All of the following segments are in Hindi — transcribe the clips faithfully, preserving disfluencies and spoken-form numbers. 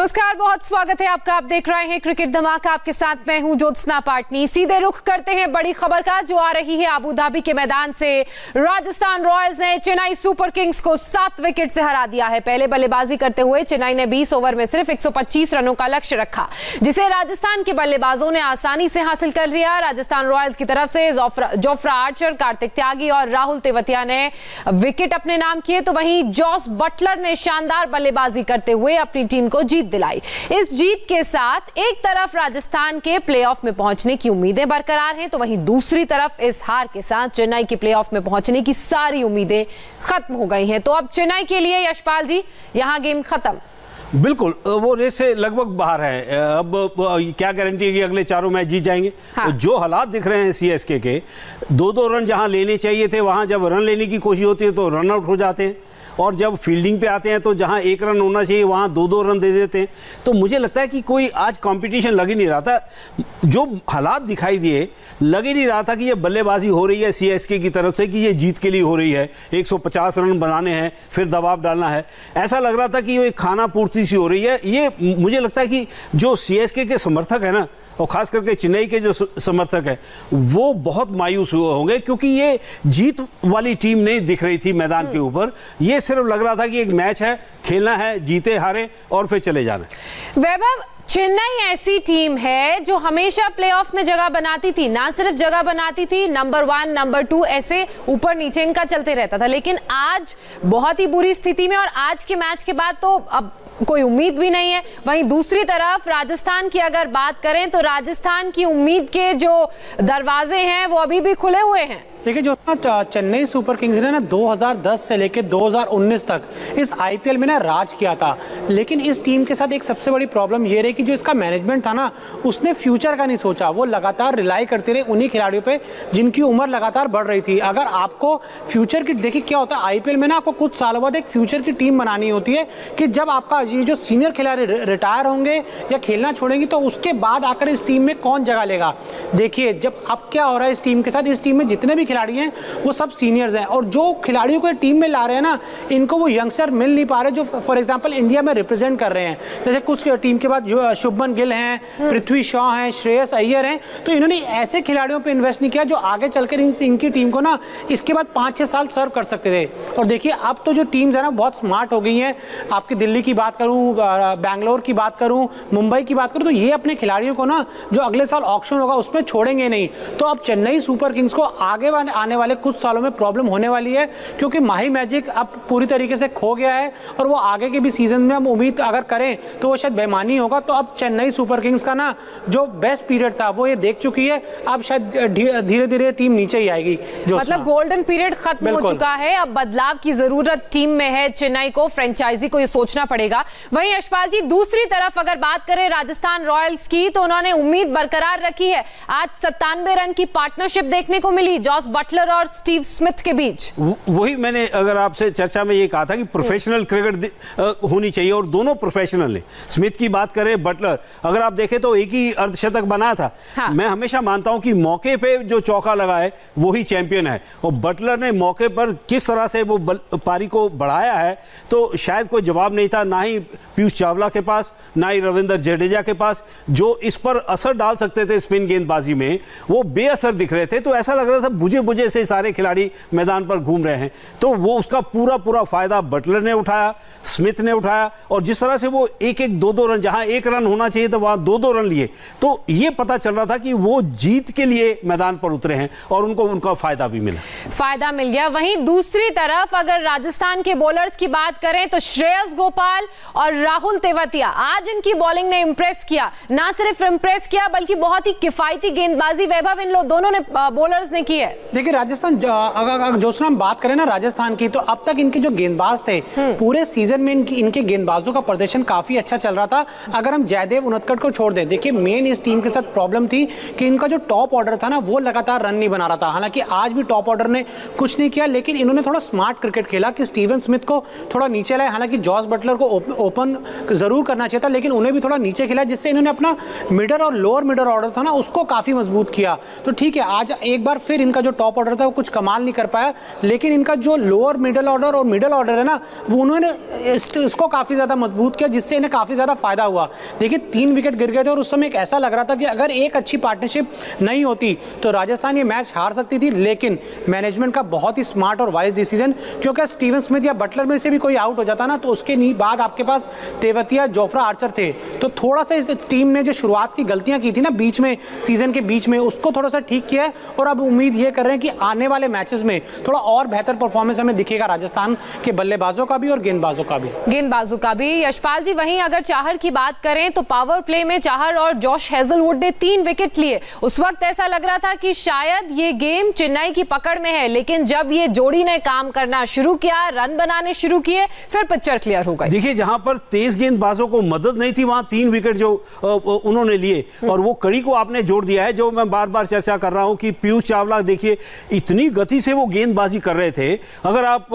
नमस्कार, बहुत स्वागत है आपका। आप देख रहे हैं क्रिकेट धमाका, आपके साथ मैं हूं ज्योत्सना पाटनी। सीधे रुख करते हैं बड़ी खबर का, जो आ रही है अबू धाबी के मैदान से। राजस्थान रॉयल्स ने चेन्नई सुपर किंग्स को सात विकेट से हरा दिया है। पहले बल्लेबाजी करते हुए चेन्नई ने बीस ओवर में सिर्फ एक सौ पच्चीस रनों का लक्ष्य रखा, जिसे राजस्थान के बल्लेबाजों ने आसानी से हासिल कर लिया। राजस्थान रॉयल्स की तरफ से जोफ्रा आर्चर, कार्तिक त्यागी और राहुल तेवतिया ने विकेट अपने नाम किए, तो वहीं जॉस बटलर ने शानदार बल्लेबाजी करते हुए अपनी टीम को जीत दिलाई। इस जीत के साथ एक तरफ राजस्थान के प्लेऑफ में पहुंचने की उम्मीदें बरकरार हैं, तो वहीं दूसरी तरफ इस हार के साथ चेन्नई के प्लेऑफ में पहुंचने की सारी उम्मीदें खत्म हो गई हैं। तो अब चेन्नई के लिए यशपाल जी, यहां गेम खत्म। बिल्कुल, वो रेस से लगभग बाहर है। अब क्या गारंटी है कि अगले चारों मैच जीत जाएंगे? हाँ। जो हालात दिख रहे हैं सीएसके के, दो दो रन जहां लेने चाहिए थे, वहां जब रन लेने की कोशिश होती है तो रन आउट हो जाते हैं, और जब फील्डिंग पे आते हैं तो जहां एक रन होना चाहिए वहां दो दो रन दे देते हैं। तो मुझे लगता है कि कोई आज कंपटीशन लग ही नहीं रहा था। जो हालात दिखाई दिए, लग ही नहीं रहा था कि ये बल्लेबाजी हो रही है सीएसके की तरफ से, कि ये जीत के लिए हो रही है, एक सौ पचास रन बनाने हैं, फिर दबाव डालना है। ऐसा लग रहा था कि ये खाना पूर्ति सी हो रही है। ये मुझे लगता है कि जो सीएसके के समर्थक है ना, और खास करके चेन्नई के जो समर्थक है, वो बहुत मायूस हुए होंगे, क्योंकि ये जीत वाली टीम नहीं दिख रही थी मैदान के ऊपर। ये सिर्फ लग रहा था कि एक मैच है, खेलना है, जीते हारे और फिर चले जाना। वैभव, चेन्नई ऐसी टीम है जो हमेशा प्लेऑफ में जगह बनाती थी। ना सिर्फ जगह बनाती थी, नंबर वन नंबर टू ऐसे ऊपर नीचे इनका चलते रहता था, लेकिन आज बहुत ही बुरी स्थिति में, और आज के मैच के बाद तो अब कोई उम्मीद भी नहीं है। वहीं दूसरी तरफ राजस्थान की अगर बात करें तो राजस्थान की उम्मीद के जो दरवाजे हैं वो अभी भी खुले हुए हैं। देखिए, जो चेन्नई सुपर किंग्स ने ना दो हज़ार दस से लेकर दो हज़ार उन्नीस तक इस आईपीएल में ना राज किया था, लेकिन इस टीम के साथ एक सबसे बड़ी प्रॉब्लम ये रही कि जो इसका मैनेजमेंट था ना, उसने फ्यूचर का नहीं सोचा। वो लगातार रिलाई करते रहे उन्हीं खिलाड़ियों पे जिनकी उम्र लगातार बढ़ रही थी। अगर आपको फ्यूचर की, देखिए क्या होता है आईपीएल में ना, आपको कुछ सालों बाद एक फ्यूचर की टीम बनानी होती है कि जब आपका ये जो सीनियर खिलाड़ी रिटायर होंगे या खेलना छोड़ेंगे, तो उसके बाद आकर इस टीम में कौन जगह लेगा। देखिए, जब अब क्या हो रहा है इस टीम के साथ, इस टीम में जितने भी खिलाड़ी हैं वो सब सीनियर्स हैं, और जो खिलाड़ियों को टीम में ला रहे हैं ना, इनको वो यंगस्टर मिल नहीं पा रहे जो फॉर एग्जांपल इंडिया में रिप्रेजेंट कर रहे हैं। जैसे कुछ टीम के बाद जो शुभमन गिल हैं, पृथ्वी शॉ हैं, श्रेयस अय्यर हैं, तो इन्होंने ऐसे खिलाड़ियों पे इन्वेस्ट नहीं किया जो आगे चलकर इन, इनकी टीम को ना इसके बाद पाँच छः साल सर्व कर सकते थे। और देखिए, अब तो जो टीम्स है ना बहुत स्मार्ट हो गई हैं। आपकी दिल्ली की बात करूँ, बैंगलोर की बात करूँ, मुंबई की बात करूँ, तो ये अपने खिलाड़ियों को ना जो अगले साल ऑक्शन होगा उसमें छोड़ेंगे नहीं। तो अब चेन्नई सुपर किंग्स को आगे आने वाले कुछ सालों में प्रॉब्लम होने वाली है, क्योंकि माही मैजिक अब पूरी तरीके से खो गया है, और वो आगे के भी सीजन में हम उम्मीद अगर करें तो वो शायद बेईमानी होगा। तो अब चेन्नई सुपर किंग्स का ना जो बेस्ट पीरियड था वो ये देख चुकी है। अब शायद धीरे धीरे टीम नीचे ही आएगी। जो मतलब गोल्डन पीरियड खत्म हो चुका है, अब बदलाव की जरूरत टीम में है। चेन्नई को, फ्रेंचाइजी को ये सोचना पड़ेगा। वहीं यशपाल जी, दूसरी तरफ अगर बात करें राजस्थान रॉयल्स की, तो उन्होंने उम्मीद बरकरार रखी है। आज सत्तानवे रन की पार्टनरशिप देखने को मिली जॉस बटलर और स्टीव स्मिथ के बीच। वही मैंने अगर आपसे चर्चा में ये कहा था कि प्रोफेशनल क्रिकेट होनी चाहिए, और दोनों प्रोफेशनल ने। स्मिथ की बात करें, बटलर, अगर आप देखें तो एक ही अर्धशतक बनाया था। हाँ। मैं हमेशा मानता हूं कि मौके पे जो चौका लगा है वो ही चैंपियन है, और बटलर ने मौके पर किस तरह से वो पारी को बढ़ाया है, तो शायद कोई जवाब नहीं था, ना ही पीयूष चावला के पास, ना ही रविंद्र जडेजा के पास, जो इस पर असर डाल सकते थे स्पिन गेंदबाजी में, वो बेअसर दिख रहे थे। तो ऐसा लग रहा था बुझे बुझे से सारे खिलाड़ी मैदान पर घूम रहे हैं। तो वो उसका पूरा पूरा फायदा बटलर ने उठाया, स्मिथ ने उठाया, और जिस तरह से वो एक एक दो दो रन, जहां एक रन होना चाहिए तो वहां दो दो रन लिए, तो ये पता चल रहा था कि वो जीत के लिए मैदान पर उतरे हैं, और उनको उनका फायदा भी मिला फायदा मिल गया। वहीं दूसरी तरफ अगर राजस्थान के बॉलर्स की बात करें तो श्रेयस गोपाल और राहुल तेवतिया, आज इनकी बॉलिंग ने इंप्रेस किया। ना सिर्फ इंप्रेस किया बल्कि बहुत ही किफायती गेंदबाजी वैभव इन लोग दोनों ने बॉलर्स ने की है। देखिए, राजस्थान अगर जो हम बात करें ना राजस्थान की, तो अब तक इनके जो गेंदबाज थे पूरे सीजन में इनकी इनके गेंदबाजों का प्रदर्शन काफी अच्छा चल रहा था। अगर हम जयदेव उनतकट को छोड़ दें, देखिए मेन इस टीम के साथ प्रॉब्लम थी कि इनका जो टॉप ऑर्डर था ना वो लगातार रन नहीं बना रहा था। हालांकि आज भी टॉप ऑर्डर ने कुछ नहीं किया, लेकिन इन्होंने थोड़ा स्मार्ट क्रिकेट खेला कि स्टीवन स्मिथ को थोड़ा नीचे लाए। हालांकि जॉस बटलर को ओपन जरूर करना चाहिए था, लेकिन उन्हें भी थोड़ा नीचे खेला, जिससे इन्होंने अपना मिडल और लोअर मिडल ऑर्डर था ना उसको काफी मजबूत किया। तो ठीक है, आज एक बार फिर इनका जो टॉप ऑर्डर था वो कुछ कमाल नहीं कर पाया, लेकिन इनका जो लोअर मिडिल ऑर्डर और मिडिल ऑर्डर है ना, वो उन्होंने इसको काफ़ी ज़्यादा मजबूत किया, जिससे इन्हें काफ़ी ज़्यादा फायदा हुआ। देखिए तीन विकेट गिर गए थे और उस समय एक ऐसा लग रहा था कि अगर एक अच्छी पार्टनरशिप नहीं होती तो राजस्थान ये मैच हार सकती थी, लेकिन मैनेजमेंट का बहुत ही स्मार्ट और वाइज डिसीजन, क्योंकि स्टीवन स्मिथ या बटलर में से भी कोई आउट हो जाता ना तो उसके बाद आपके पास तेवतिया, जोफ्रा आर्चर थे, तो थोड़ा सा इस टीम ने जो शुरुआत की गलतियां की थी ना बीच में, सीजन के बीच में, उसको थोड़ा सा ठीक किया है और अब उम्मीद ये कर रहे हैं कि आने वाले मैचेस में थोड़ा और बेहतर परफॉर्मेंस हमें दिखेगा राजस्थान के बल्लेबाजों का भी और गेंदबाजों का भी गेंदबाजों का भी यशपाल जी, वहीं अगर चाहर की बात करें तो पावर प्ले में चाहर और जॉश हेजलवुड ने तीन विकेट लिए। उस वक्त ऐसा लग रहा था कि शायद ये गेम चेन्नई की पकड़ में है, लेकिन जब ये जोड़ी ने काम करना शुरू किया, रन बनाने शुरू किए, फिर पिक्चर क्लियर हो गई। देखिए जहां पर तेज गेंदबाजों को मदद नहीं थी वहां तीन विकेट जो उन्होंने लिए और वो कड़ी को आपने जोड़ दिया है, जो मैं बार बार चर्चा कर रहा हूं कि पीयूष चावला देखिए इतनी गति से वो गेंदबाजी कर रहे थे। अगर आप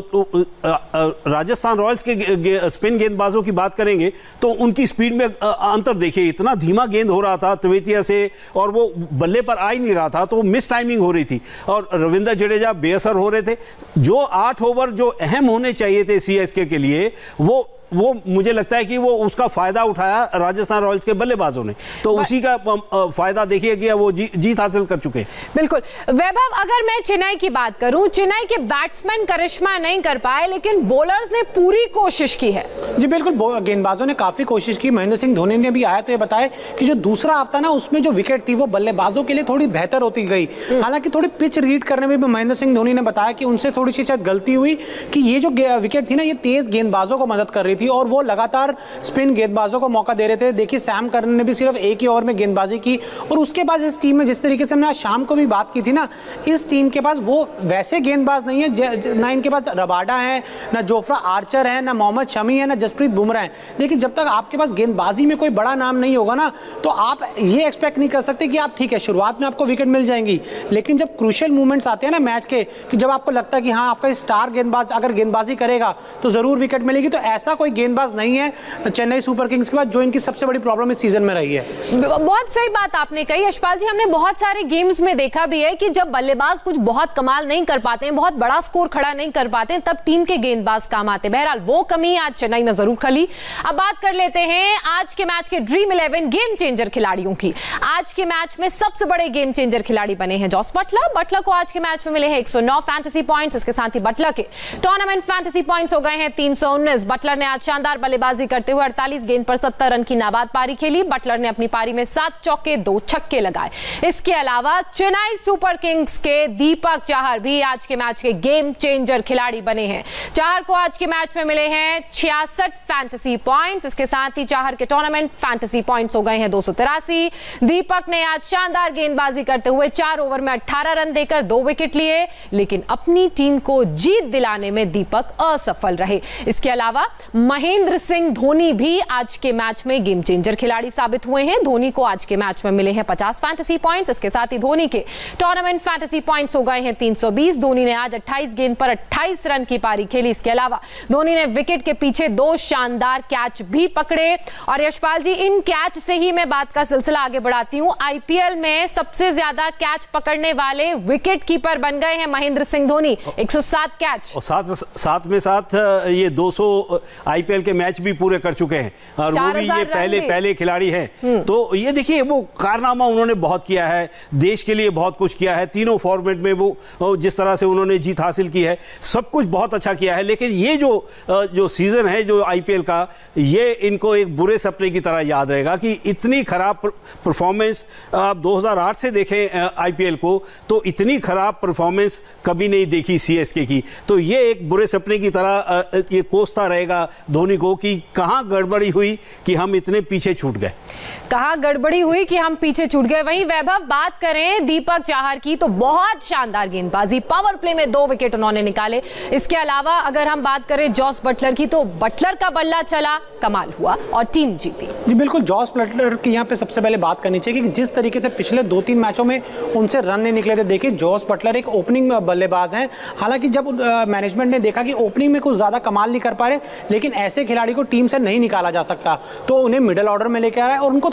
राजस्थान रॉयल्स के स्पिन गेंदबाजों की बात करेंगे तो उनकी स्पीड में अंतर देखिए, इतना धीमा गेंद हो रहा था तेवतिया से और वो बल्ले पर आ ही नहीं रहा था, तो मिस टाइमिंग हो रही थी और रविंद्र जडेजा बेअसर हो रहे थे। जो आठ ओवर जो अहम होने चाहिए थे सीएसके के लिए, वो वो मुझे लगता है कि वो उसका फायदा उठाया राजस्थान रॉयल्स के बल्लेबाजों ने, तो उसी का फायदा देखिए कि वो जी, जीत हासिल कर चुके हैं। बिल्कुल वैभव, अगर मैं चेन्नई की बात करूं, चेन्नई के बैट्समैन करिश्मा नहीं कर पाए, लेकिन बॉलर्स ने पूरी कोशिश की है। जी बिल्कुल, गेंदबाजों ने काफी कोशिश की। महेंद्र सिंह धोनी ने भी आया तो ये बताया कि जो दूसरा हफ्ता ना उसमें जो विकेट थी वो बल्लेबाजों के लिए थोड़ी बेहतर होती गई। हालांकि थोड़ी पिच रीड करने में भी महेंद्र सिंह धोनी ने बताया कि उनसे थोड़ी सी शायद गलती हुई कि ये जो विकेट थी ना ये तेज गेंदबाजों को मदद कर रही थी और वो लगातार स्पिन गेंदबाजों को मौका दे रहे थे। देखिए सैम करन ने भी सिर्फ एक ही ओवर में गेंदबाजी की और उसके बाद इस टीम में जिस तरीके से हमने आज शाम को भी बात की थी ना, इस टीम के पास वो वैसे गेंदबाज नहीं है, ना इनके पास रबाडा है, ना जोफ्रा आर्चर है, ना मोहम्मद शमी है, ना जसप्रीत बुमराह है। देखिए जब तक आपके पास गेंदबाजी में कोई बड़ा नाम नहीं होगा ना तो आप ये एक्सपेक्ट नहीं कर सकते कि आप ठीक है शुरुआत में आपको विकेट मिल जाएंगी, लेकिन जब क्रूशियल मूवमेंट्स आते हैं ना मैच के, कि जब आपको लगता है कि हाँ आपका स्टार गेंदबाज अगर गेंदबाजी करेगा तो जरूर विकेट मिलेगी, तो ऐसा कोई गेंदबाज नहीं है चेन्नई सुपर किंग्स के बाद जो इनकी सबसे बड़ी प्रॉब्लम इस सीजन में रही है। बहुत सही बात आपने कही यशपाल जी, हमने बहुत सारे गेम्स में देखा भी है कि जब बल्लेबाज कुछ बहुत कमाल नहीं कर पाते हैं, बहुत बड़ा स्कोर खड़ा नहीं कर पाते हैं, तब टीम के गेंदबाज काम आते हैं। बहरहाल वो कमी आज चेन्नई में जरूर खली। अब बात कर लेते हैं आज के मैच के ड्रीम इलेवन गेम चेंजर खिलाड़ियों की। आज के मैच में सबसे बड़े गेम चेंजर खिलाड़ी बने हैं जॉस बटलर। बटलर को आज के मैच में मिले हैं एक सौ नौ फैंटेसी पॉइंट्स। इसके साथ ही बटलर के टूर्नामेंट फैंटेसी पॉइंट्स हो गए हैं तीन सौ उन्नीस। बटलर ने आज शानदार बल्लेबाजी करते हुए अड़तालीस गेंद पर सत्तर रन की नाबाद पारी खेली। बटलर ने अपनी पारी में सात चौके दो छक्के लगाए। इसके अलावा चेन्नई सुपर किंग्स के दीपक चाहर भी आज के मैच के गेम चेंजर खिलाड़ी बने हैं। चाहर को आज के मैच में मिले हैं छियासठ फैंटेसी पॉइंट्स। इसके साथ ही चाहर के टूर्नामेंट फैंटेसी पॉइंट्स हो गए हैं दो सौ तिरासी। दीपक ने आज शानदार गेंदबाजी करते हुए चार ओवर में अठारह रन देकर दो विकेट लिए, लेकिन अपनी टीम को जीत दिलाने में दीपक असफल रहे। इसके अलावा महेंद्र सिंह धोनी भी आज के मैच में गेम चेंजर खिलाड़ी साबित हुए हैं। धोनी को आज के मैच में मिले हैं पचास फैंटेसी पॉइंट्स। इसके साथ ही धोनी के टूर्नामेंट फैंटेसी पॉइंट्स हो गए हैं तीन सौ बीस। धोनी ने आज अट्ठाईस गेंद पर अट्ठाईस रन की पारी खेली। इसके अलावा धोनी ने विकेट के पीछे दो शानदार कैच भी पकड़े। और यशपाल जी, इन कैच से ही मैं बात का सिलसिला आगे बढ़ाती हूं। आईपीएल में सबसे ज्यादा कैच पकड़ने वाले विकेट कीपर बन गए हैं महेंद्र सिंह धोनी, एक सौ सात कैच। और साथ साथ में साथ ये दो सौ आईपीएल के मैच भी पूरे कर चुके हैं और वो भी ये पहले पहले खिलाड़ी हैं। तो ये देखिए वो कारनामा उन्होंने बहुत किया है, देश के लिए बहुत कुछ किया है। तीनों फॉर्मेट में वो जिस तरह से उन्होंने जीत हासिल की है, सब कुछ बहुत अच्छा किया है। लेकिन ये जो जो सीजन है जो आईपीएल का, ये इनको एक बुरे सपने की तरह याद रहेगा कि इतनी खराब परफॉर्मेंस आप दो हज़ार आठ से देखें आईपीएल को तो इतनी खराब परफॉर्मेंस कभी नहीं देखी सीएसके की। तो ये एक बुरे सपने की तरह ये कोसता रहेगा धोनी को कि कहां गड़बड़ी हुई कि हम इतने पीछे छूट गए, कहां गड़बड़ी हुई कि हम पीछे छूट गए। वहीं वैभव, बात करें दीपक चाहर की तो बहुत शानदार गेंदबाजी, पावर प्ले में दो विकेट उन्होंने निकाले। इसके अलावा अगर हम बात करें जॉस बटलर की तो बटलर का बल्ला चला, कमाल हुआ और टीम जीती। जी बिल्कुल, जॉस बटलर की यहाँ पे सबसे पहले बात करनी चाहिए कि जिस तरीके से पिछले दो तीन मैचों में उनसे रन नहीं निकले थे। देखिए जॉस बटलर एक ओपनिंग बल्लेबाज हैं। हालांकि जब मैनेजमेंट ने देखा कि ओपनिंग में कुछ ज्यादा कमाल नहीं कर पा रहे, लेकिन ऐसे खिलाड़ी को टीम से नहीं निकाला जा सकता, तो उन्हें मिडिल ऑर्डर में लेकर आया और उनको थोड़ा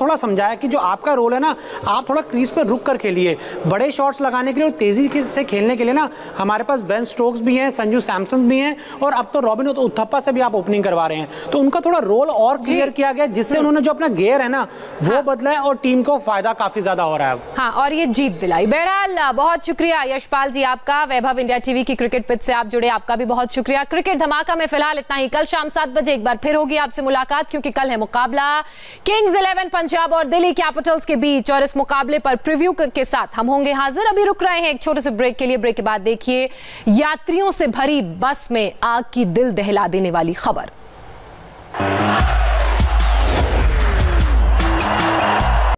थोड़ा समझाया कि जो आपका रोल है ना, आप थोड़ा क्रीज पर रुक कर खेलिए। बड़े शॉट्स लगाने के लिए और तेजी से खेलने के लिए ना हमारे पास बेन स्टोक्स भी हैं, संजू सैमसन भी हैं, और अब तो रॉबिन उथप्पा से भी आप ओपनिंग करवा रहे हैं। तो उनका थोड़ा रोल और क्लियर किया गया, जिससे उन्होंने जो अपना गेयर है ना वो हाँ। बदला है और टीम को फायदा काफी ज्यादा हो रहा है। हाँ, और ये जीत दिलाई। बहरहाल बहुत शुक्रिया यशपाल जी आपका, वैभव इंडिया टीवी की क्रिकेट पिच से आप जुड़े, आपका भी बहुत शुक्रिया। क्रिकेट धमाका में फिलहाल इतना ही। कल शाम सात बजे एक बार फिर होगी आपसे मुलाकात, क्योंकि कल है मुकाबला किंग्स इलेवन पंजाब और दिल्ली कैपिटल्स के बीच, और इस मुकाबले पर प्रीव्यू के साथ हम होंगे हाजिर। अभी रुक रहे हैं एक छोटे से ब्रेक के लिए। ब्रेक के बाद देखिए यात्रियों से भरी बस में आग की दिल दहला देने वाली खबर।